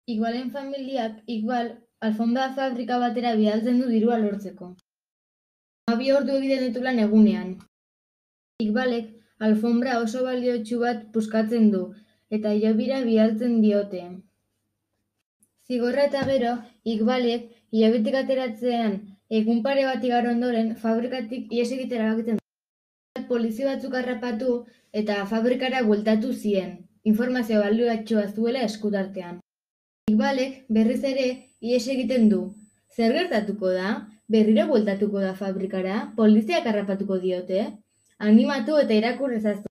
Iqbalen familiak Iqbal alfonbra fabrika batera bidaltzen du dirua lortzeko. 12 ordu egiten ditu lan egunean. Iqbalek alfonbra oso baliotsu bat puskatzen du, eta hilobira bidaltzen diote. Zigorra eta gero, Iqbalek hilobetik ateratzean egun pare bat igaro ondoren fabrikatik ihes egitera erabakitzen du. Polizia batzuk harrapatu eta fabrikara bueltatu zien, informazio baliotsua zuela eskutartean. Iqbalek berriz ere ihes egiten du. Zer gertatuko da? Berriro bueltatuko da fabrikara? Poliziak harrapatuko diote? Animatu eta irakur ezazu.